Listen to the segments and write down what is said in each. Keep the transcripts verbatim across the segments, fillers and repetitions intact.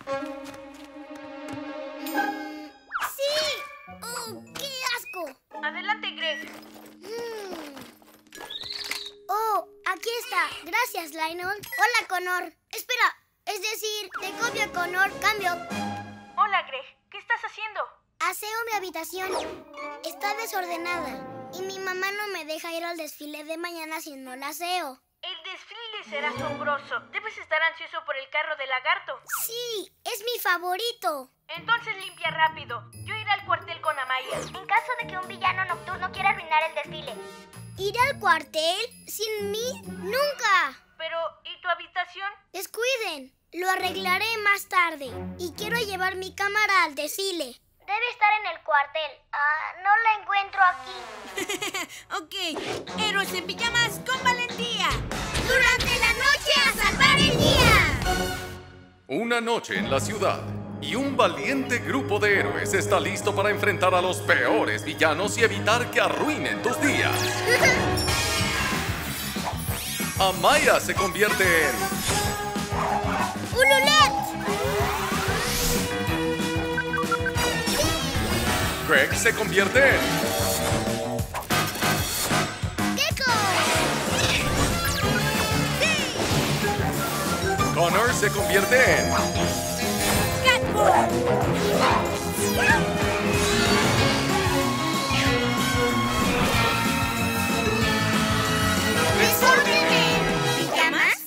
¡Sí! ¡Oh, qué asco! Adelante, Greg. Mm. Oh, aquí está. Gracias, Lionel. Hola, Connor. Espera, es decir, te copio, Connor. Cambio. Hola, Greg. ¿Qué estás haciendo? Aseo mi habitación. Está desordenada. Y mi mamá no me deja ir al desfile de mañana si no la aseo. El desfile será asombroso. Debes estar ansioso por el carro de lagarto. Sí, es mi favorito. Entonces limpia rápido. Yo iré al cuartel con Amaya. En caso de que un villano nocturno quiera arruinar el desfile. ¿Ir al cuartel? ¿Sin mí? ¡Nunca! Pero, ¿y tu habitación? Descuiden. Lo arreglaré más tarde. Y quiero llevar mi cámara al desfile. Debe estar en el cuartel. Ah, no la encuentro aquí. Ok, héroes en pijamas con valentía. ¡Durante la noche a salvar el día! Una noche en la ciudad y un valiente grupo de héroes está listo para enfrentar a los peores villanos y evitar que arruinen tus días. Amaya se convierte en... ¡Ululet! Greg se convierte en... ¡Gecko! Connor se convierte en... ¿Desorden en pijamas?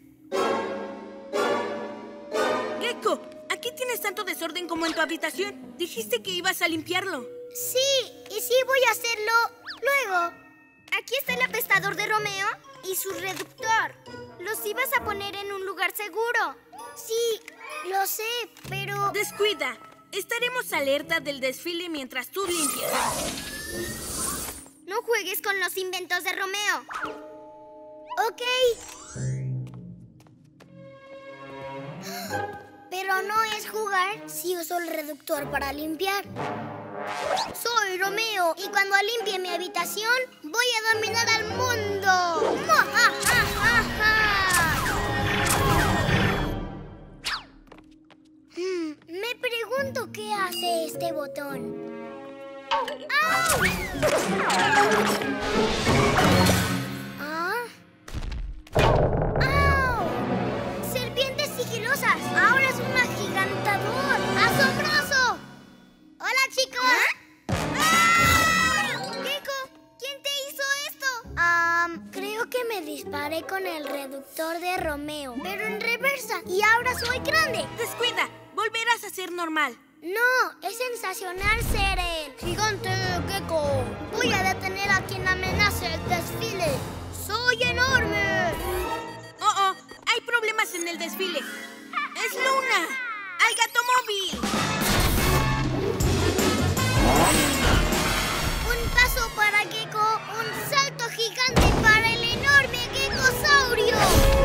Gecko, aquí tienes tanto desorden como en tu habitación. Dijiste que ibas a limpiarlo. Sí, y sí voy a hacerlo luego. Aquí está el apestador de Romeo y su reductor. Los ibas a poner en un lugar seguro. Sí, lo sé, pero... Descuida. Estaremos alerta del desfile mientras tú limpias. No juegues con los inventos de Romeo. Ok. Pero no es jugar si uso el reductor para limpiar. Soy Romeo y cuando limpie mi habitación voy a dominar al mundo. Hmm, me pregunto qué hace este botón. ¡Au! ¿Ah? ¡Au! ¡Serpientes sigilosas! ¡Ahora es un agigantador! ¡Asombroso! ¡Hola, chicos! ¿Ah? Gecko, ¿quién te hizo esto? Um, creo que me disparé con el reductor de Romeo, pero en reversa. Y ahora soy grande. Descuida. Volverás a ser normal. No, es sensacional ser el gigante Gecko. Voy a detener a quien amenace el desfile. ¡Soy enorme! Oh, oh, hay problemas en el desfile. ¡Es Luna! ¡Al gato móvil! Un paso para Gecko, un salto gigante para el enorme Geckosaurio.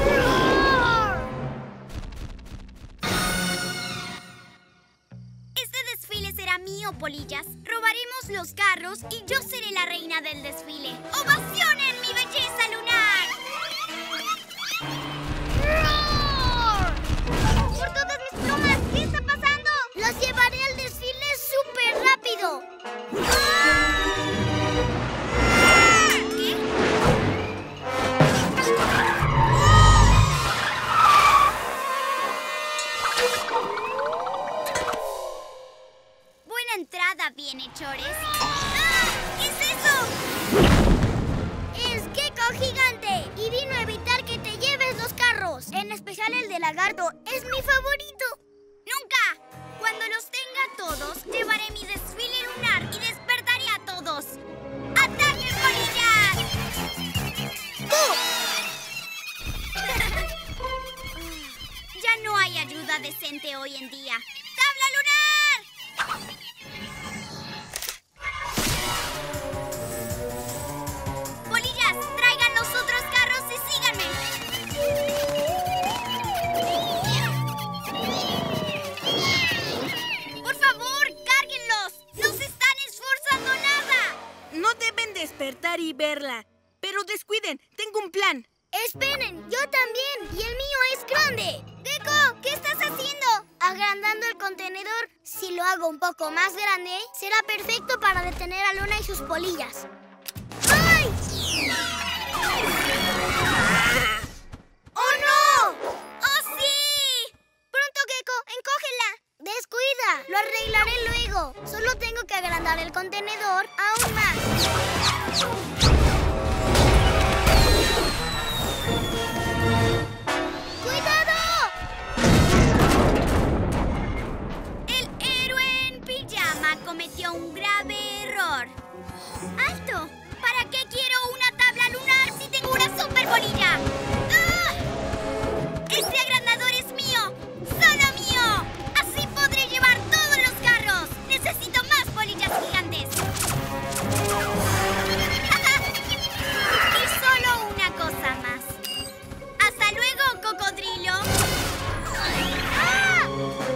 Este desfile será mío, polillas. Robaremos los carros y yo seré la reina del desfile. ¡Ovacionen mi belleza lunar! ¡Roar! ¡Por todas mis plumas! ¿Qué está pasando? Los llevaré al desfile súper rápido. ¿Qué? Buena entrada, bienhechores. ¿Qué es eso? ¡Es Gecko gigante! Y vino a evitar que te lleves los carros. En especial el de lagarto. ¡Es mi favorito! ¡Nunca! Cuando los tenga todos, llevaré mi desfile lunar y despertaré a todos. ¡Ataque, polillas! Ya no hay ayuda decente hoy en día. ¡Tabla lunar! Polillas, traigan los otros carros y síganme. Por favor, cárguenlos. No se están esforzando nada. No deben despertar y verla. Pero descuiden, tengo un plan. ¡Esperen! ¡Yo también! ¡Y el mío es grande! ¡Gecko! ¿Qué estás haciendo? Agrandando si lo hago un poco más grande, será perfecto para detener a Luna y sus polillas. ¡Ay! ¡Oh, no! ¡Oh, sí! ¡Pronto, Gecko! ¡Encógela! ¡Descuida! Lo arreglaré luego. Solo tengo que agrandar el contenedor aún más. ¡Cuidado! El héroe en pijama cometió un grave error. ¡Alto! ¿Para qué quiero una tabla lunar si tengo una super bolilla? ¡Ah! ¡Este agrandador es mío! ¡Solo mío! ¡Así podré llevar todos los carros! ¡Necesito más bolillas gigantes! Y solo una cosa más. ¡Hasta luego, cocodrilo! ¡Ah!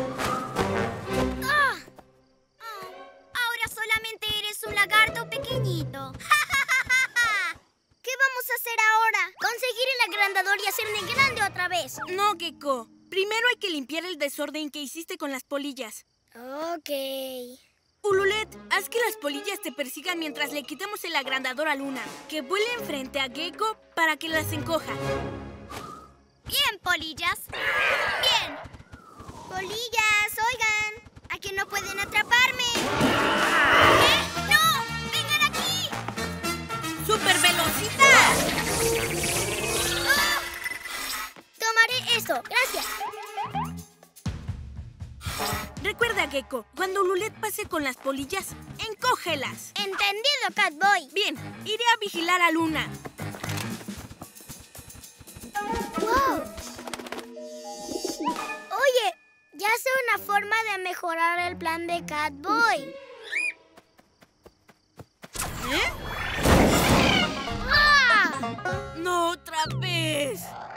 ¡Ah! Oh, ahora solamente eres un lagarto pequeñito. ¿Qué vamos a hacer ahora? Conseguir el agrandador y hacerme grande otra vez. No, Gecko. Primero hay que limpiar el desorden que hiciste con las polillas. Ok. Ululet, haz que las polillas te persigan mientras le quitemos el agrandador a Luna. Que vuelen frente a Gecko para que las encoja. Bien, polillas. Bien. Polillas, oigan. ¿A que no pueden atraparme? ¿Qué? ¡No! ¡Vengan aquí! ¡Super velocidad! ¡Ah! Tomaré eso, gracias. Recuerda, Gecko, cuando Ululet pase con las polillas, encógelas. Entendido, Catboy. Bien, iré a vigilar a Luna. ¡Wow! Oye, ya sé una forma de mejorar el plan de Catboy. ¿Eh? ¡Ah! ¡No otra vez!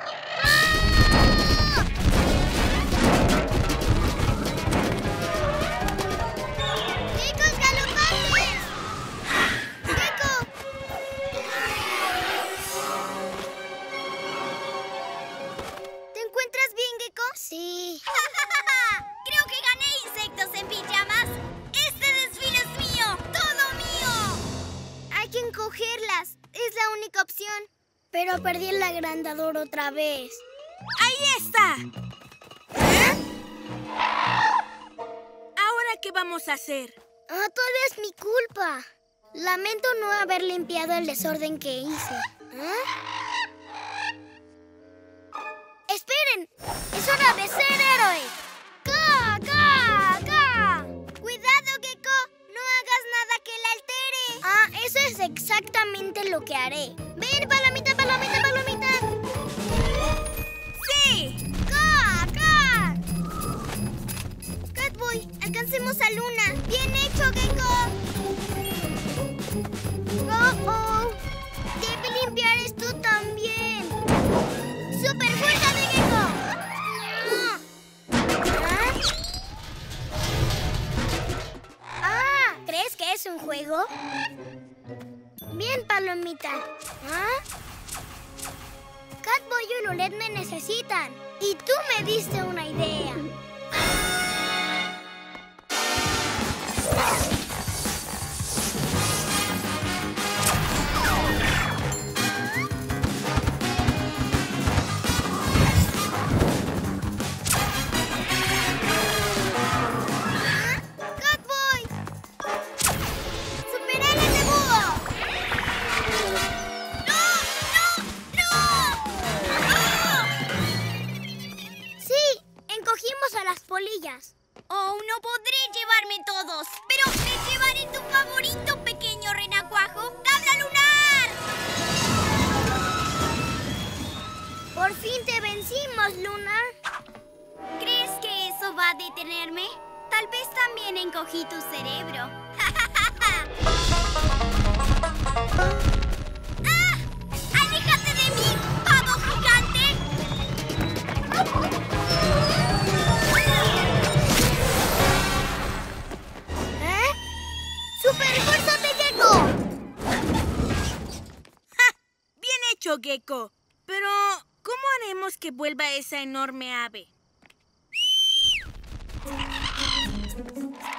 ¡Geckos galopantes! ¡Gecko! ¿Te encuentras bien, Gecko? Sí. Creo que gané insectos en pijamas. Este desfile es mío. ¡Todo mío! Hay que encogerlas. Es la única opción. Pero perdí el agrandador otra vez. ¡Ahí está! ¿Eh? ¿Ahora qué vamos a hacer? Ah, todavía es mi culpa. Lamento no haber limpiado el desorden que hice. ¿Ah? ¡Esperen! ¡Es hora de ser héroes! ¡Ca, ca, ca! ¡Cuidado, Gecko! ¡No hagas nada que la altere! Ah, eso es exactamente lo que haré. ¡Ven, palomita, palomita, palomita! ¡Sí! ¡Ca, ca! Catboy, alcancemos a Luna. ¡Bien hecho, Gecko! ¡Oh, oh! Debe limpiar esto también. ¡Súper fuerza de Gecko! ¡Ah! ¿Ah? ¿Crees que es un juego? Bien, palomita. ¿Ah? Catboy y Ululet me necesitan. Y tú me diste una idea. ¡Catboy! ¡Supera ese búho! ¡No! ¡No! ¡No! ¡Ah! Sí, encogimos a las polillas. Oh, no podré llevarme todos, pero me llevaré tu favorito, pequeño renacuajo, ¡Tabla lunar! Por fin te vencimos, Luna. ¿Crees que eso va a detenerme? Tal vez también encogí tu cerebro. ¡Ah! ¡Aléjate de mí, pavo gigante! ¿Eh? ¡Super fuerza de Gecko! ¡Ja! Bien hecho, Gecko. Pero, ¿cómo haremos que vuelva esa enorme ave?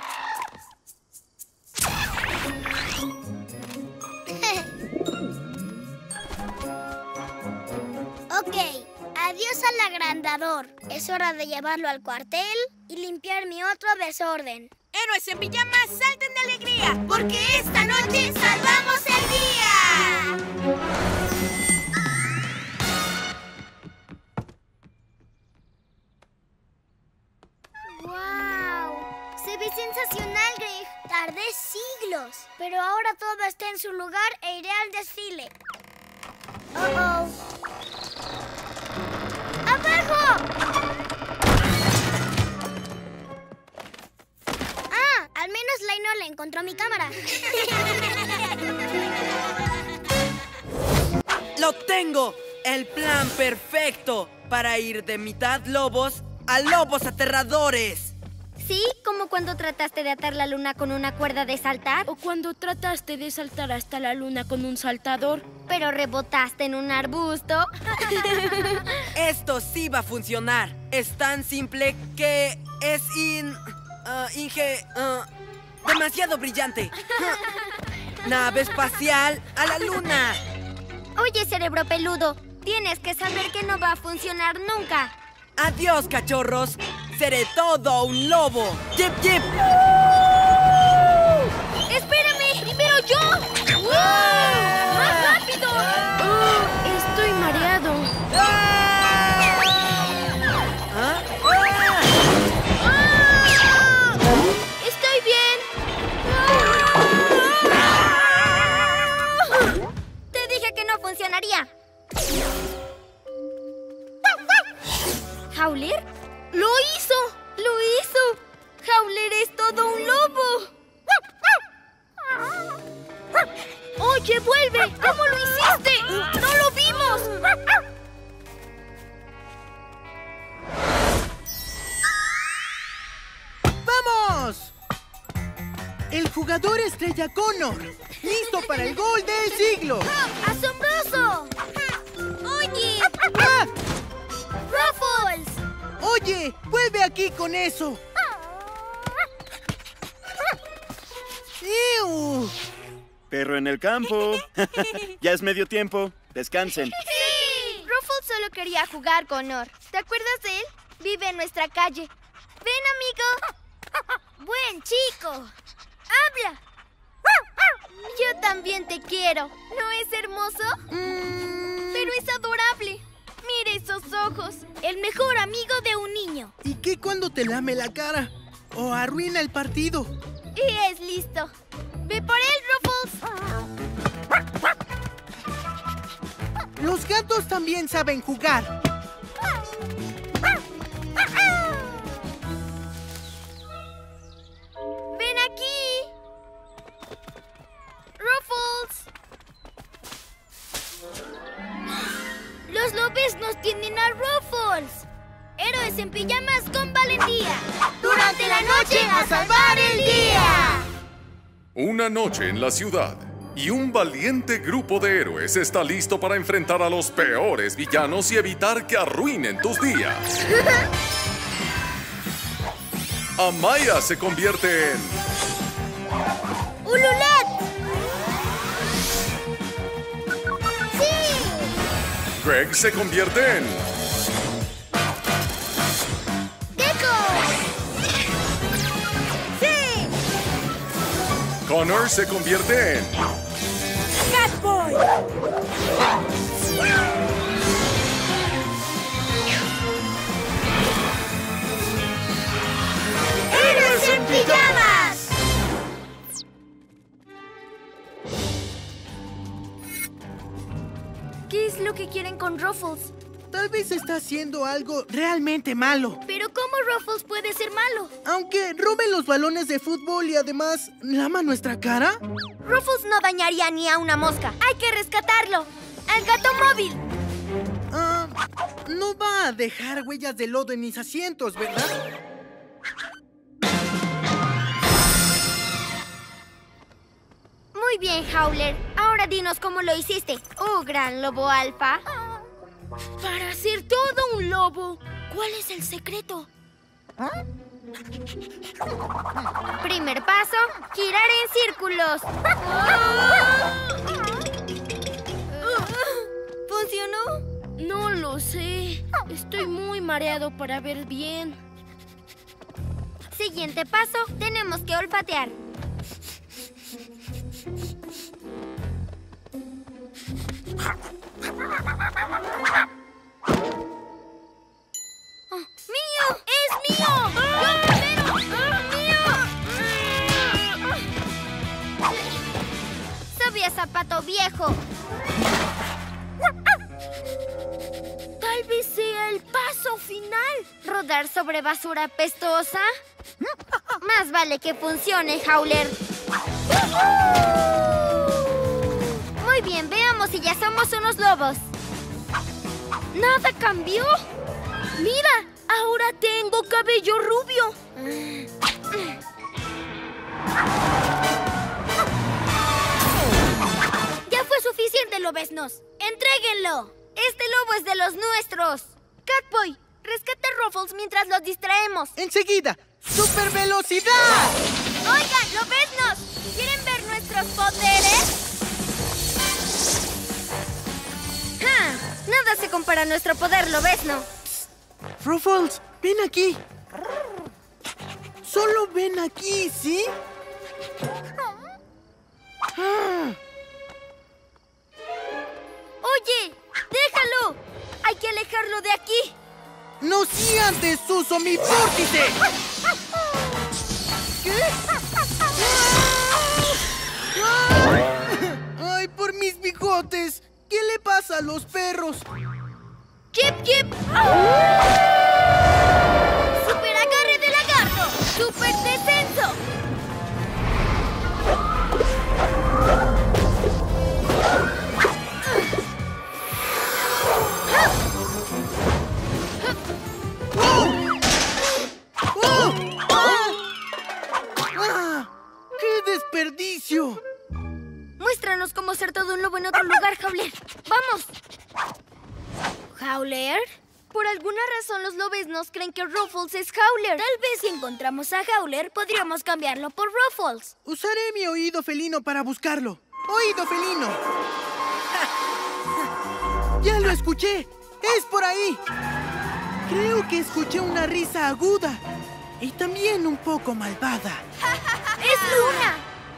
agrandador. Es hora de llevarlo al cuartel y limpiar mi otro desorden. Héroes en pijamas, salten de alegría, Porque esta noche salvamos el día. ¡Wow! Se ve sensacional, Greg. Tardé siglos, pero ahora todo está en su lugar e iré al desfile. ¡Oh, oh! ¡Abajo! Ah, al menos Lionel encontró mi cámara. ¡Lo tengo! El plan perfecto para ir de mitad lobos a lobos aterradores. ¿Sí? ¿Como cuando trataste de atar la luna con una cuerda de saltar? o cuando trataste de saltar hasta la luna con un saltador. ¿Pero rebotaste en un arbusto? Esto sí va a funcionar. Es tan simple que es in... ah, inge... ah, demasiado brillante. Nave espacial a la luna. Oye, cerebro peludo, tienes que saber que no va a funcionar nunca. Adiós, cachorros. Seré todo un lobo. ¡Yip, yip! ¡Espérame! ¡Primero yo! ¡Más rápido! Oh, estoy mareado. ¡Ah! ¿Ah? ¡Ah! Estoy bien. Te dije que no funcionaría. ¿Howler? ¡Lo hizo! ¡Lo hizo! ¡Howler es todo un lobo! ¡Oye, vuelve! ¿Cómo lo hiciste? ¡No lo vimos! ¡Vamos! El jugador estrella Connor, listo para el gol del siglo. ¡Asombroso! ¡Oye! ¡Ah! ¡Ruffles! Oye, vuelve aquí con eso. ¡Ew! Perro en el campo. Ya es medio tiempo. Descansen. ¡Sí! Ruffles solo quería jugar, Connor. ¿Te acuerdas de él? Vive en nuestra calle. ¡Ven, amigo! ¡Buen chico! ¡Habla! Yo también te quiero. ¿No es hermoso? Mm, Pero es adorable. Mire esos ojos. El mejor amigo de un niño. ¿Y qué cuando te lame la cara? O arruina el partido. Y es listo. ¡Ve por él, Ruffles! Los gatos también saben jugar. ¡Ven aquí! ¡Ruffles! ¡Los lobeznos tienen a Ruffles! ¡Héroes en pijamas con valentía! ¡Durante la noche a salvar el día! Una noche en la ciudad y un valiente grupo de héroes está listo para enfrentar a los peores villanos y evitar que arruinen tus días. Amaya se convierte en... ¡Ululet! ¡Sí! Greg se convierte en... ¡Gecko! ¡Sí! Connor se convierte en... ¡Catboy! ¡Héroes en pijamas! ¿Qué es lo que quieren con Ruffles? Tal vez está haciendo algo realmente malo. ¿Pero cómo Ruffles puede ser malo? Aunque robe los balones de fútbol y además lama nuestra cara. Ruffles no dañaría ni a una mosca. ¡Hay que rescatarlo! ¡Al gato móvil! Ah, no va a dejar huellas de lodo en mis asientos, ¿verdad? Muy bien, Howler. Ahora dinos cómo lo hiciste. ¡Oh, gran lobo alfa! Para ser todo un lobo, ¿cuál es el secreto? Primer paso, girar en círculos. ¿Funcionó? No lo sé. Estoy muy mareado para ver bien. Siguiente paso, tenemos que olfatear. Oh, ¡mío! ¡Es mío! ¡Yo primero! ¡Ah, mío! Sabía zapato viejo. Tal vez sea el paso final. ¿Rodar sobre basura apestosa? Más vale que funcione, Howler. Muy bien, veamos si ya somos unos lobos. ¿Nada cambió? ¡Mira! ¡Ahora tengo cabello rubio! Ya fue suficiente, lobeznos. ¡Entréguenlo! Este lobo es de los nuestros. Catboy, rescata a Ruffles mientras los distraemos. ¡Enseguida! ¡Super velocidad! Oigan, lobeznos, ¿quieren ver nuestros poderes? ¡Ja! Nada se compara a nuestro poder, lobezno. Ruffles, ven aquí. Solo ven aquí, ¿sí? Ah. Oye, déjalo. Hay que alejarlo de aquí. ¡No si antes uso mi vórtice! ¿Qué? ¡Ay, por mis bigotes! ¿Qué le pasa a los perros? ¡Chip, chip! ¡Super agarre de lagarto! ¡Super descenso! ¡Ah! ¡Qué desperdicio! Muéstranos cómo ser todo un lobo en otro lugar, Howler. ¡Vamos! ¿Howler? Por alguna razón los lobeznos creen que Ruffles es Howler. Tal vez si encontramos a Howler, podríamos cambiarlo por Ruffles. Usaré mi oído felino para buscarlo. ¡Oído felino! ¡Ya lo escuché! ¡Es por ahí! Creo que escuché una risa aguda y también un poco malvada. ¡Es Luna!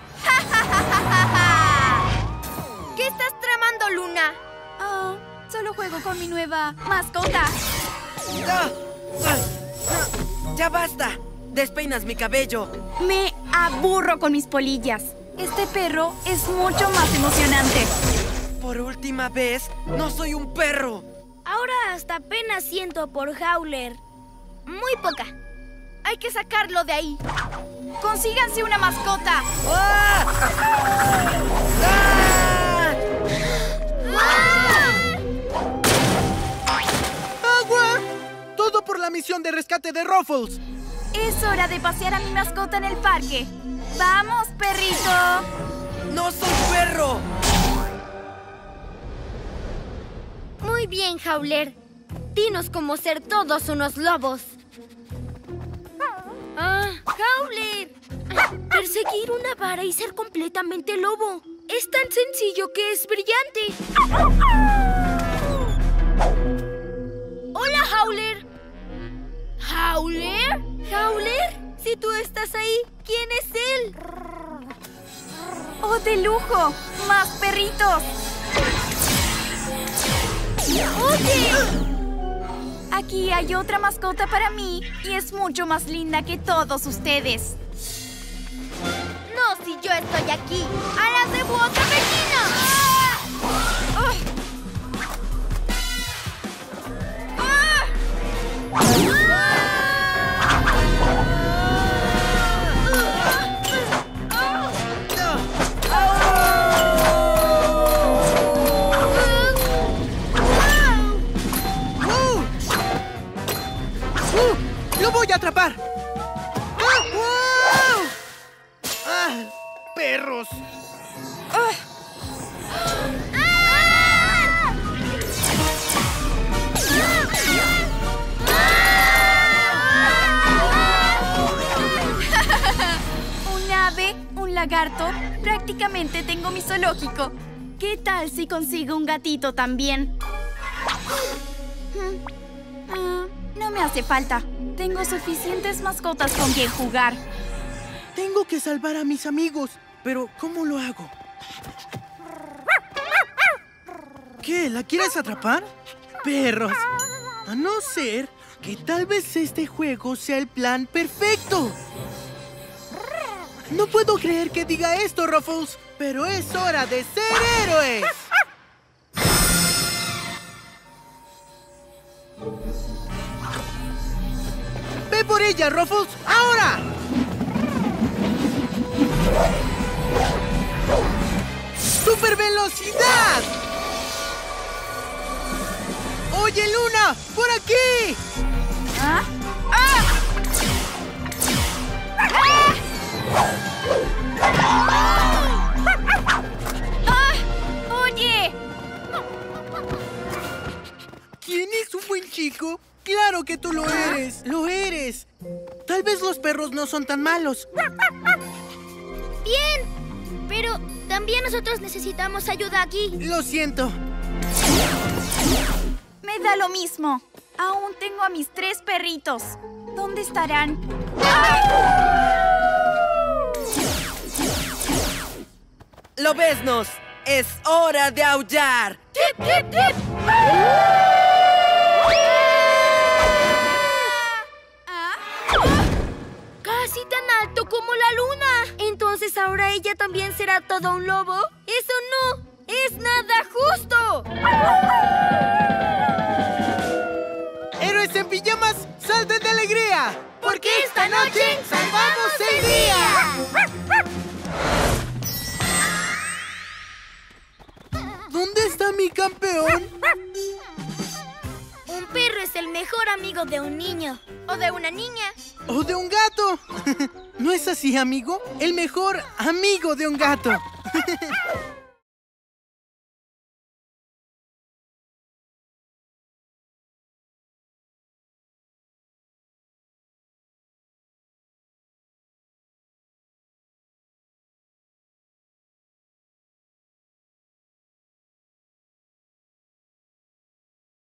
¿Qué estás tramando, Luna? Oh, solo juego con mi nueva mascota. ¡Ah! ¡Ah! ¡Ah! ¡Ya basta! Despeinas mi cabello. Me aburro con mis polillas. Este perro es mucho más emocionante. Por última vez, no soy un perro. Ahora hasta apenas siento por Howler. Muy poca. Hay que sacarlo de ahí. ¡Consíganse una mascota! ¡Ah! ¡Ah! ¡Agua! Todo por la misión de rescate de Ruffles. Es hora de pasear a mi mascota en el parque. ¡Vamos, perrito! ¡No soy perro! Muy bien, Howler. Dinos cómo ser todos unos lobos. ¡Ah! ¡Howler! Perseguir una vara y ser completamente lobo. Es tan sencillo que es brillante. ¡Hola, Howler! ¿Howler? ¿Howler? Si tú estás ahí, ¿quién es él? ¡Oh, de lujo! ¡Más perritos! ¡Oye! Aquí hay otra mascota para mí y es mucho más linda que todos ustedes. No, si yo estoy aquí. ¡Alas de búho campesino! ¡Ah! ¡Ah! ¡Lo voy a atrapar! ¡Ah! ¡Wow! ¡Ah! ¡Perros! Un ave, un lagarto, prácticamente tengo mi zoológico. ¿Qué tal si consigo un gatito también? Ah, no me hace falta. Tengo suficientes mascotas con quien jugar. Tengo que salvar a mis amigos, pero ¿cómo lo hago? ¿Qué? ¿La quieres atrapar? Perros. A no ser que tal vez este juego sea el plan perfecto. No puedo creer que diga esto, Ruffles, pero es hora de ser héroes. ¡Ve por ella, Ruffles! ¡Ahora! ¡Super velocidad! ¡Oye, Luna! ¡Por aquí! ¿Ah? ¡Ah! ¡Ah! ¡Ah! ¡Oye! ¿Quién es un buen chico? ¡Claro que tú lo eres! ¡Lo eres! Tal vez los perros no son tan malos. Bien, pero también nosotros necesitamos ayuda aquí. Lo siento. Me da lo mismo. Aún tengo a mis tres perritos. ¿Dónde estarán? ¡Ah! ¡Lobeznos! ¡Es hora de aullar! ¡Tip, tip, tip! ¡Casi tan alto como la luna! ¿Entonces ahora ella también será todo un lobo? ¡Eso no es nada justo! ¡Héroes en pijamas, salten de alegría! Porque esta noche salvamos el día. ¿Dónde está mi campeón? Un perro es el mejor amigo de un niño. O de una niña. ¡O de un gato! ¿No es así, amigo? El mejor amigo de un gato.